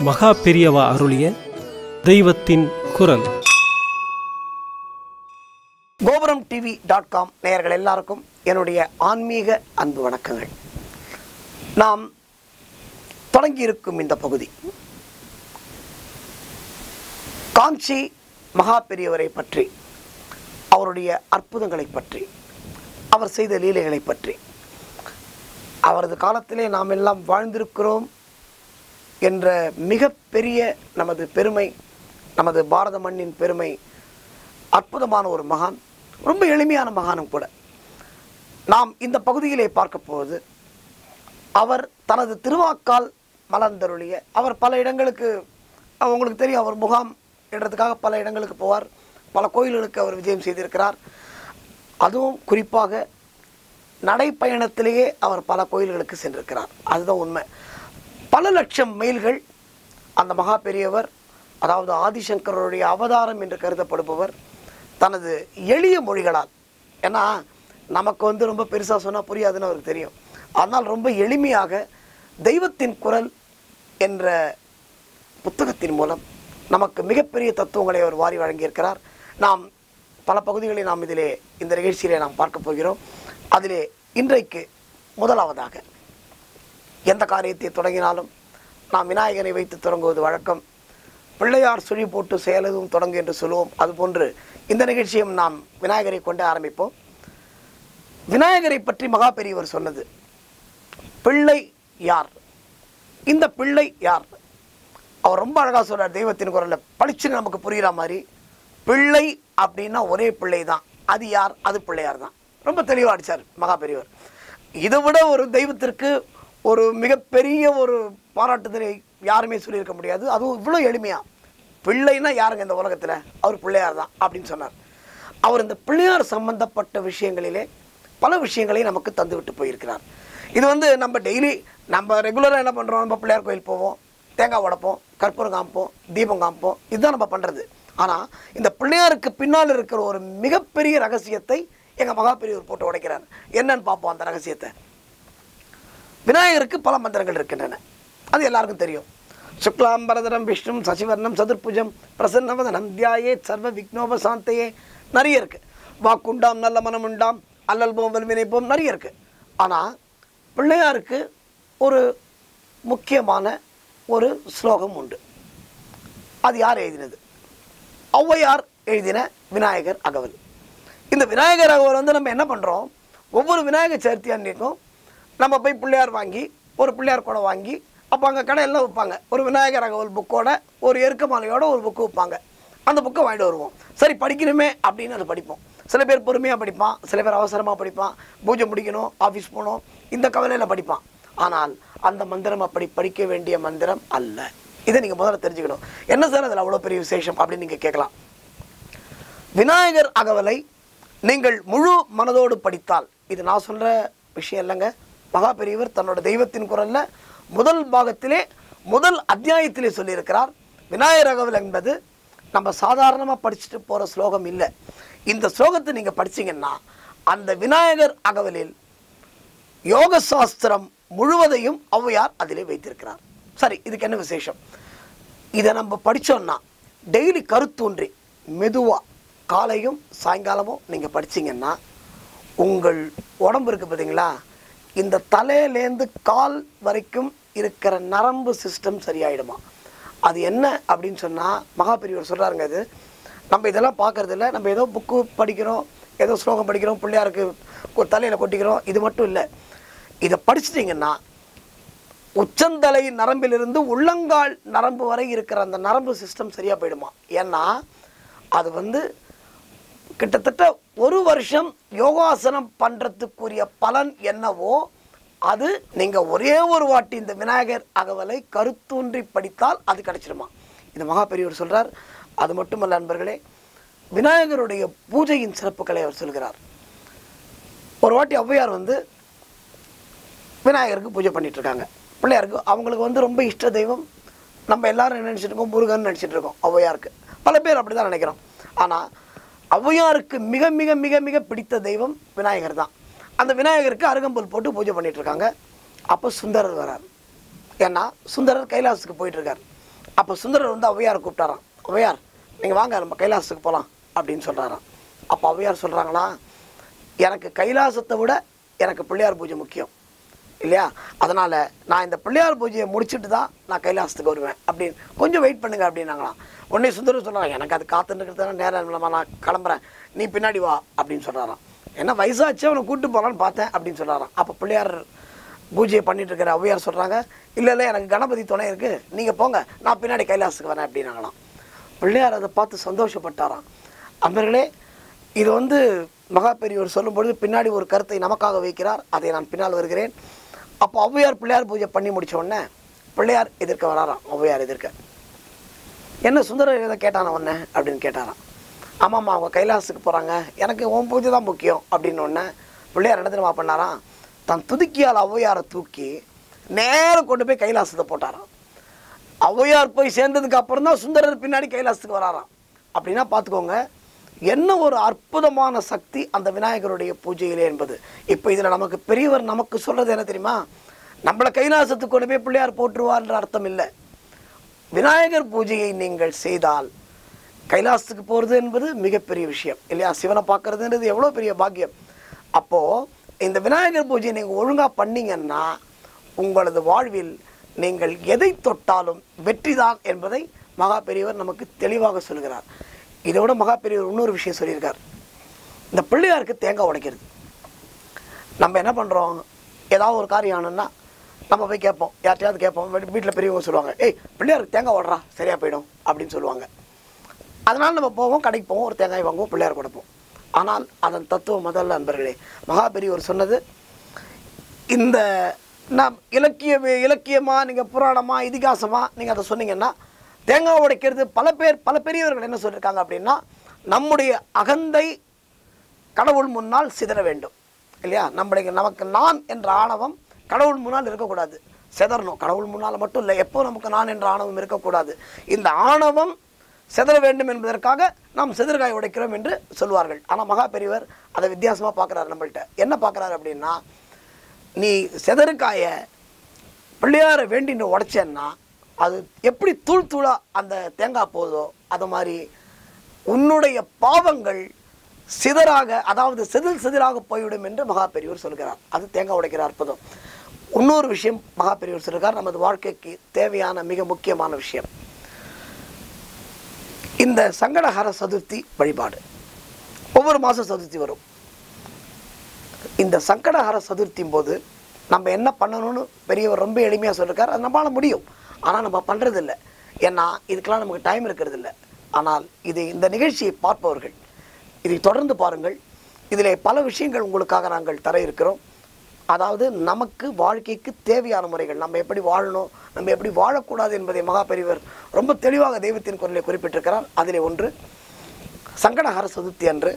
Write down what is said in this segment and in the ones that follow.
மகாபெரியவா அருளிய தெய்வத்தின் குரல். கோபுரம் TV.com நேயர்கள் எல்லாருக்கும் என்னுடைய ஆன்மீக அன்பு வணக்கங்கள். நாம் தொடங்கியிருக்கும் இந்த பகுதி காஞ்சி மகாபெரியவரை பற்றி, அவருடைய அற்புதங்களை பற்றி, அவர் செய்த லீலைகளை பற்றி, அவரது காலத்திலே நாம் எல்லாம் வாழ்ந்திருக்கிறோம் என்ற மிகப்பெரிய நமது பெருமை, நமது பாரத மண்ணின் பெருமை. அற்புதமான ஒரு மகான், ரொம்ப எளிமையான மகானும் கூட. நாம் இந்த பகுதியிலே பார்க்க போவது, அவர் தனது திருவாக்கால் மலர்ந்தருளிய, அவர் பல இடங்களுக்கு, உங்களுக்கு தெரியும், அவர் முகாம் இடத்துக்காக பல இடங்களுக்கு போவார், பல கோயில்களுக்கு அவர் விஜயம் செய்திருக்கிறார். அதுவும் குறிப்பாக நடைப்பயணத்திலேயே அவர் பல கோயில்களுக்கு சென்றிருக்கிறார். அதுதான் உண்மை. பல லட்சம் மைல்கள் அந்த மகா பெரியவர், அதாவது ஆதிசங்கருடைய அவதாரம் என்று கருதப்படுபவர், தனது எளிய மொழிகளால், ஏன்னா நமக்கு ரொம்ப பெருசாக சொன்னால் புரியாதுன்னு அவருக்கு தெரியும், ஆனால் ரொம்ப எளிமையாக தெய்வத்தின் குரல் என்ற புத்தகத்தின் மூலம் நமக்கு மிகப்பெரிய தத்துவங்களை அவர் வாரி வழங்கியிருக்கிறார். நாம் பல பகுதிகளை நாம் இதிலே, இந்த நிகழ்ச்சியிலே நாம் பார்க்க போகிறோம். அதிலே இன்றைக்கு முதலாவதாக, எந்த காரியத்தை தொடங்கினாலும் நாம் விநாயகரை வைத்து தொடங்குவது வழக்கம். பிள்ளையார் சுழி போட்டு செயலதும் தொடங்கு என்று சொல்லுவோம். அதுபோன்று இந்த நிகழ்ச்சியும் நாம் விநாயகரை கொண்டு ஆரம்பிப்போம். விநாயகரை பற்றி மகா பெரியவர் சொன்னது, பிள்ளை யார், இந்த பிள்ளை யார், அவர் ரொம்ப அழகாக சொல்றார். தெய்வத்தின் குரலில் பளிச்சுன்னு நமக்கு புரிகிற மாதிரி, பிள்ளை அப்படின்னா ஒரே பிள்ளை தான், அது யார், அது பிள்ளையார் தான். ரொம்ப தெளிவாக அடித்தார் மகா பெரியவர். இதை விட ஒரு தெய்வத்திற்கு ஒரு மிகப்பெரிய ஒரு பாராட்டுதலை யாருமே சொல்லியிருக்க முடியாது. அதுவும் இவ்வளோ எளிமையாக, பிள்ளைன்னா யாருங்க இந்த உலகத்தில், அவர் பிள்ளையார் தான் அப்படின்னு சொன்னார். அவர் இந்த பிள்ளையார் சம்பந்தப்பட்ட விஷயங்களிலே பல விஷயங்களை நமக்கு தந்துவிட்டு போயிருக்கிறார். இது நம்ம டெய்லி, நம்ம ரெகுலராக என்ன பண்ணுறோம், நம்ம பிள்ளையார் கோயில் போவோம், தேங்காய் உடைப்போம், கற்பூரம் காமிப்போம், தீபம் காமிப்போம், இதுதான் நம்ம பண்ணுறது. ஆனால் இந்த பிள்ளையாருக்கு பின்னால் இருக்கிற ஒரு மிகப்பெரிய ரகசியத்தை எங்கள் மகா பெரியவர் போட்டு உடைக்கிறார். என்னன்னு பார்ப்போம் அந்த ரகசியத்தை. விநாயகருக்கு பல மந்திரங்கள் இருக்கின்றன, அது எல்லாருக்கும் தெரியும். சுக்லாம்பரதரம் விஷ்ணு சசிவர்ணம் சதுர்புஜம் பிரசன்னவதனம் தியாயேத் சர்வ விக்னோபசாந்தையே, நிறைய இருக்குது. வாக்குண்டாம் நல்ல மனம் உண்டாம் அல்லல்போம் வல்வினைப்போம், நிறைய இருக்குது. ஆனால் பிள்ளையாருக்கு ஒரு முக்கியமான ஒரு ஸ்லோகம் உண்டு. அது யார் எழுதினது? ஔவையார் எழுதின விநாயகர் அகவல். இந்த விநாயகர் அகவல் நம்ம என்ன பண்ணுறோம், ஒவ்வொரு விநாயகர் சதுர்த்தி அன்றைக்கும் நம்ம போய் பிள்ளையார் வாங்கி, ஒரு பிள்ளையார் கூட வாங்கி, அப்போ அங்கே கடையெல்லாம் வைப்பாங்க, ஒரு விநாயகர் அகவல் புக்கோட, ஒரு எருக்கமாலையோட ஒரு புக்கு வைப்பாங்க. அந்த புக்கை வாங்கிட்டு வருவோம். சரி, படிக்கணுமே அப்படின்னு அதை படிப்போம். சில பேர் பொறுமையாக படிப்பான், சில பேர் அவசரமாக படிப்பான், பூஜை முடிக்கணும், ஆஃபீஸ் போகணும், இந்த கவலையில் படிப்பான். ஆனால் அந்த மந்திரம் அப்படி படிக்க வேண்டிய மந்திரம் அல்ல. இதை நீங்கள் முதல்ல தெரிஞ்சுக்கணும். என்ன சார் அதில் அவ்வளோ பெரிய விசேஷம் அப்படின்னு நீங்கள் கேட்கலாம். விநாயகர் அகவலை நீங்கள் முழு மனதோடு படித்தால், இது நான் சொல்கிற விஷயம் இல்லைங்க, மகா பெரியவர் தன்னோட தெய்வத்தின் குரலில் முதல் பாகத்திலே, முதல் அத்தியாயத்திலே சொல்லியிருக்கிறார். விநாயகர் அகவல் என்பது நம்ம சாதாரணமாக படிச்சுட்டு போகிற ஸ்லோகம் இல்லை. இந்த ஸ்லோகத்தை நீங்கள் படிச்சிங்கன்னா அந்த விநாயகர் அகவலில் யோக சாஸ்திரம் முழுவதையும் ஔவையார் அதிலே வைத்திருக்கிறார். சரி, இதுக்கு என்ன விசேஷம்? இதை நம்ம படித்தோன்னா டெய்லி கருத்தூன்றி மெதுவாக காலையும் சாயங்காலமும் நீங்கள் படிச்சிங்கன்னா உங்கள் உடம்பு இருக்குது பார்த்தீங்களா, இந்த தலையிலேருந்து கால் வரைக்கும் இருக்கிற நரம்பு சிஸ்டம் சரியாயிடுமா. அது என்ன அப்படின்னு சொன்னால் மகா பெரியவர் சொல்கிறாருங்க. அது நம்ம இதெல்லாம் பார்க்குறது இல்லை, நம்ம ஏதோ புக்கு படிக்கிறோம், ஏதோ ஸ்லோகம் படிக்கிறோம், பிள்ளையாருக்கு தலையில் கொட்டிக்கிறோம், இது மட்டும் இல்லை. இதை படிச்சிட்டிங்கன்னா உச்சந்தலை நரம்பிலிருந்து உள்ளங்கால் நரம்பு வரை இருக்கிற அந்த நரம்பு சிஸ்டம் சரியாக போயிடுமா. ஏன்னா அது கிட்டத்தட்ட ஒரு வருஷம் யோகாசனம் பண்ணுறதுக்குரிய பலன் என்னவோ அது நீங்கள் ஒரே ஒரு வாட்டி இந்த விநாயகர் அகவலை கருத்தூன்றி படித்தால் அது கிடைச்சிடுமா. இந்த மகா பெரியவர் சொல்கிறார். அது மட்டுமல்ல நண்பர்களே, விநாயகருடைய பூஜையின் சிறப்புகளை அவர் சொல்கிறார். ஒரு வாட்டி ஔவையார் விநாயகருக்கு பூஜை பண்ணிகிட்ருக்காங்க. பிள்ளையாருக்கு அவங்களுக்கு ரொம்ப இஷ்ட தெய்வம். நம்ம எல்லாரும் என்ன நினச்சிட்டு இருக்கோம், முருகன் நினச்சிட்டு இருக்கோம். ஔவையாருக்கு பல பேர் அப்படி தான் நினைக்கிறோம். ஆனால் ஔவையாருக்கு மிக மிக மிக மிக பிடித்த தெய்வம் விநாயகர் தான். அந்த விநாயகருக்கு அருகம்புல் போட்டு பூஜை பண்ணிகிட்ருக்காங்க. அப்போ சுந்தரர் வரார். ஏன்னா சுந்தரர் கைலாசத்துக்கு போயிட்டுருக்கார். அப்போ சுந்தரர் வந்து ஔவையாரை கூப்பிட்டாராம். ஔவையார், நீங்கள் வாங்க நம்ம கைலாசத்துக்கு போகலாம் அப்படின்னு சொல்கிறாராம். அப்போ ஔவையார் சொல்கிறாங்களா, எனக்கு கைலாசத்தை விட எனக்கு பிள்ளையார் பூஜை முக்கியம் இல்லையா, அதனால் நான் இந்த பிள்ளையார் பூஜையை முடிச்சுட்டு தான் நான் கைலாசத்துக்கு வருவேன் அப்படின்னு, கொஞ்சம் வெயிட் பண்ணுங்க அப்படின்னாங்களாம். உடனே சுந்தரர் சொல்கிறாங்க, எனக்கு அது காத்துட்டுருக்கிறதுனா நேரம் இல்லாமல் நான் கிளம்புறேன், நீ பின்னாடி வா அப்படின்னு சொல்கிறாராம். ஏன்னா வயசாச்சு அவனை கூப்பிட்டு போகலான்னு பார்த்தேன் அப்படின்னு சொல்கிறாராம். அப்போ பிள்ளையார் பூஜையை பண்ணிட்டு இருக்கிற ஔவையார் சொல்கிறாங்க, இல்லை இல்லை எனக்கு கணபதி துணை இருக்குது, நீங்கள் போங்க, நான் பின்னாடி கைலாசத்துக்கு வரேன் அப்படின்னாங்களாம். பிள்ளையார் அதை பார்த்து சந்தோஷப்பட்டாராம். அன்பர்களே, இது வந்து மகாபெரியவர் சொல்லும்பொழுது பின்னாடி ஒரு கருத்தை நமக்காக வைக்கிறார், அதை நான் பின்னால் வருகிறேன். அப்போ ஔவையார் பிள்ளையார் பூஜை பண்ணி முடித்த உடனே பிள்ளையார் எதிர்க்க வராராம். ஔவையார் எதிர்க்க, என்ன சுந்தரர் எதை கேட்டான உடனே அப்படின்னு கேட்டாராம். ஆமாம்மா, அவங்க கைலாசத்துக்கு போகிறாங்க, எனக்கு உன் பூஜை தான் முக்கியம் அப்படின்னு ஒன்று பிள்ளையார் என்ன தெரியுமா பண்ணாராம், தன் துதுக்கியால் ஔவையாரை தூக்கி நேரம் கொண்டு போய் கைலாசத்தை போட்டாராம். ஔவையார் போய் சேர்ந்ததுக்கு அப்புறம் தான் சுந்தரர் பின்னாடி கைலாசத்துக்கு வராராம். அப்படின்னா பார்த்துக்கோங்க, என்ன ஒரு அற்புதமான சக்தி அந்த விநாயகருடைய பூஜையிலே என்பது. இப்போ இதில் நமக்கு பெரியவர் நமக்கு சொல்கிறது என்ன தெரியுமா, நம்மளை கைலாசத்துக்கு கொண்டு போய் பிள்ளையார் போட்டுருவார்ன்ற அர்த்தம் இல்லை. விநாயகர் பூஜையை நீங்கள் செய்தால் கைலாசத்துக்கு போகிறது என்பது மிகப்பெரிய விஷயம் இல்லையா, சிவனை பார்க்கறதுன்றது எவ்வளோ பெரிய பாக்கியம். அப்போது இந்த விநாயகர் பூஜையை நீங்கள் ஒழுங்காக பண்ணிங்கன்னா உங்களது வாழ்வில் நீங்கள் எதை தொட்டாலும் வெற்றிதான் என்பதை மகாபெரியவர் நமக்கு தெளிவாக சொல்கிறார். இதோட மகாபெரியவர் இன்னொரு விஷயம் சொல்லியிருக்கார். இந்த பிள்ளையாருக்கு தேங்காய் உடைக்கிறது, நம்ம என்ன பண்ணுறோம், ஏதாவது ஒரு காரியம் ஆனோன்னா நம்ம போய் கேட்போம், யார்ட்டையாவது கேட்போம், வீட்டில் பெரியவங்க சொல்லுவாங்க, ஏய் பிள்ளையாருக்கு தேங்காய் உடறா சரியாக போயிடும் அப்படின்னு சொல்லுவாங்க. அதனால் நம்ம போவோம், கடைக்கு போவோம், ஒரு தேங்காய் வாங்குவோம், பிள்ளையார் கொடுப்போம். ஆனால் அதன் தத்துவம் முதல்ல நண்பர்களே, மகாபெரியவர் சொன்னது, இந்த நாம் இலக்கியமாக நீங்கள் புராணமாக இதிகாசமாக நீங்கள் அதை சொன்னீங்கன்னா தேங்காய் உடைக்கிறது பல பெரியவர்கள் என்ன சொல்லியிருக்காங்க அப்படின்னா, நம்முடைய அகந்தை கடவுள் முன்னால் சிதற வேண்டும் இல்லையா, நமக்கு நான் என்ற ஆணவம் கடவுள் முன்னால் இருக்கக்கூடாது, சிதறணும். கடவுள் முன்னால் மட்டும் இல்லை, எப்போ நமக்கு நான் என்ற ஆணவம் இருக்கக்கூடாது. இந்த ஆணவம் சிதற வேண்டும் என்பதற்காக நாம் சிதறுகாய் உடைக்கிறோம் என்று சொல்வார்கள். ஆனால் மகாபெரியவர் அதை வித்தியாசமாக பார்க்குறாரு. நம்மள்கிட்ட என்ன பார்க்குறாரு அப்படின்னா, நீ சிதறுக்காயை பிள்ளையாரை வேண்டின்னு உடைச்சேன்னா அது எப்படி தூள் தூளாக அந்த தேங்காய் போதோ அது மாதிரி உன்னுடைய பாவங்கள் சிதறாக, அதாவது செதிலாக போய்விடும் என்று மகாபெரியவர் சொல்கிறார். அது தேங்காய் உடைக்கிற அற்புதம். இன்னொரு விஷயம் மகாபெரியவர் சொல்கிறார், நமது வாழ்க்கைக்கு தேவையான மிக முக்கியமான விஷயம், இந்த சங்கடஹர சதுர்த்தி வழிபாடு. ஒவ்வொரு மாதம் சதுர்த்தி வரும். இந்த சங்கடஹர சதுர்த்தியும் போது நம்ம என்ன பண்ணணும்னு பெரியவர் ரொம்ப எளிமையாக சொல்லியிருக்கார். அது நம்மளால முடியும், ஆனால் நம்ம பண்ணுறதில்லை. ஏன்னா இதுக்கெல்லாம் நமக்கு டைம் இருக்கிறது இல்லை. ஆனால் இந்த நிகழ்ச்சியை பார்ப்பவர்கள் இதை தொடர்ந்து பாருங்கள். இதில் பல விஷயங்கள் உங்களுக்காக நாங்கள் தர இருக்கிறோம். அதாவது நமக்கு வாழ்க்கைக்கு தேவையான முறைகள், நம்ம எப்படி வாழணும், நம்ம எப்படி வாழக்கூடாது என்பதை மகாபெரியவர் ரொம்ப தெளிவாக தெய்வத்தின் குரலை குறிப்பிட்டிருக்கிறார். அதில் ஒன்று, சங்கடஹர சதுர்த்தி அன்று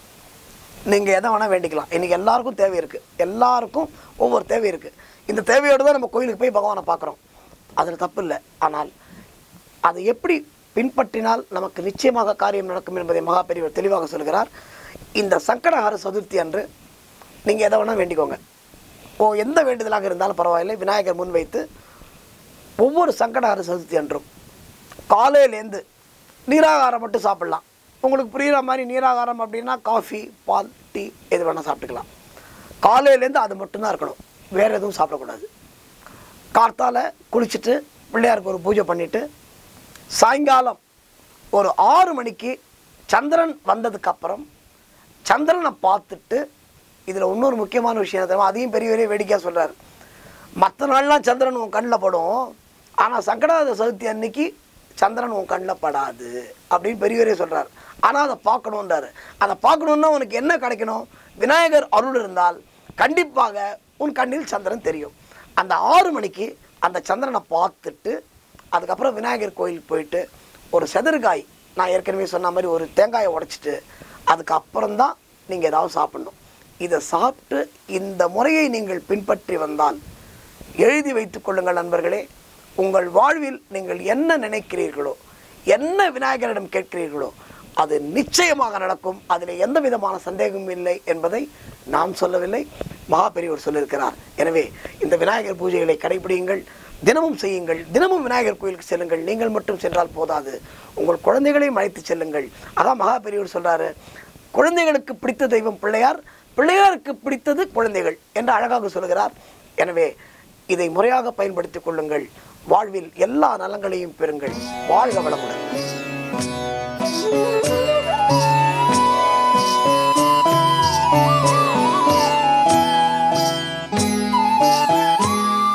நீங்கள் எதை வேணால் வேண்டிக்கலாம். இன்றைக்கி எல்லாருக்கும் தேவை இருக்குது, எல்லாருக்கும் ஒவ்வொரு தேவை இருக்குது. இந்த தேவையோடு தான் நம்ம கோயிலுக்கு போய் பகவானை பார்க்குறோம், அதில் தப்பு இல்லை. ஆனால் அதை எப்படி பின்பற்றினால் நமக்கு நிச்சயமாக காரியம் நடக்கும் என்பதை மகாபெரியவர் தெளிவாக சொல்கிறார். இந்த சங்கடஹர சதுர்த்தி அன்று நீங்கள் எதை வேணால் வேண்டிக்கோங்க. எந்த வேண்டுதலாக இருந்தாலும் பரவாயில்லை, விநாயகர் முன்வைத்து ஒவ்வொரு சங்கடஹர சதுர்த்தி அன்றும் காலையிலேருந்து நீராகாரம் மட்டும் சாப்பிட்லாம். உங்களுக்கு புரிகிற மாதிரி நீராகாரம் அப்படின்னா காஃபி, பால், டீ எது வேணால் சாப்பிட்டுக்கலாம். காலையிலேருந்து அது மட்டும்தான் இருக்கணும், வேறு எதுவும் சாப்பிடக்கூடாது. கார்த்தால குளிச்சுட்டு பிள்ளையாருக்கு ஒரு பூஜை பண்ணிவிட்டு சாயங்காலம் ஒரு 6 மணிக்கு சந்திரன் வந்ததுக்கப்புறம் சந்திரனை பார்த்துட்டு, இதில் இன்னொரு முக்கியமான விஷயம் தெரியுமா, அதையும் பெரியவரே வேடிக்கையாக சொல்கிறார். மற்ற நாள்லாம் சந்திரன் உன் கண்ணில் படும், ஆனால் சங்கடஹர சதுர்த்தி அன்னைக்கு சந்திரன் உன் கண்ணில் படாது அப்படின்னு பெரியவரே சொல்கிறார். ஆனால் அதை பார்க்கணுன்றாரு. அதை பார்க்கணுன்னா உனக்கு என்ன கிடைக்கணும், விநாயகர் அருள் இருந்தால் கண்டிப்பாக உன் கண்ணில் சந்திரன் தெரியும். அந்த 6 மணிக்கு அந்த சந்திரனை பார்த்துட்டு அதுக்கப்புறம் விநாயகர் கோயில் போயிட்டு ஒரு செதறுகாய், நான் ஏற்கனவே சொன்ன மாதிரி ஒரு தேங்காயை உடைச்சிட்டு அதுக்கப்புறம்தான் நீங்கள் ஏதாவது சாப்பிட்ணும். இதை சாப்பிட்டு இந்த முறையை நீங்கள் பின்பற்றி வந்தால் எழுதி வைத்துக் கொள்ளுங்கள் நண்பர்களே, உங்கள் வாழ்வில் நீங்கள் என்ன நினைக்கிறீர்களோ, என்ன விநாயகரிடம் கேட்கிறீர்களோ அது நிச்சயமாக நடக்கும். அதில் எந்த விதமான சந்தேகமும் இல்லை என்பதை நான் சொல்லவில்லை, மகாபெரியவர் சொல்லியிருக்கிறார். எனவே இந்த விநாயகர் பூஜைகளை கடைபிடியுங்கள். தினமும் செய்யுங்கள். தினமும் விநாயகர் கோயிலுக்கு செல்லுங்கள். நீங்கள் மட்டும் சென்றால் போதாது, உங்கள் குழந்தைகளையும் அழைத்து செல்லுங்கள். அதான் மகா பெரியவர் சொல்றாரு, குழந்தைகளுக்கு பிடித்த தெய்வம் பிள்ளையார், பிள்ளையாருக்கு பிடித்தது குழந்தைகள் என்று அழகாக சொல்கிறார். எனவே இதை முறையாக பயன்படுத்திக் கொள்ளுங்கள். வாழ்வில் எல்லா நலங்களையும் பெறுங்கள். வாழ்க வளமுடன்.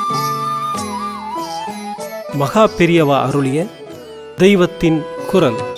மகாபெரியவா அருளிய தெய்வத்தின் குரல்.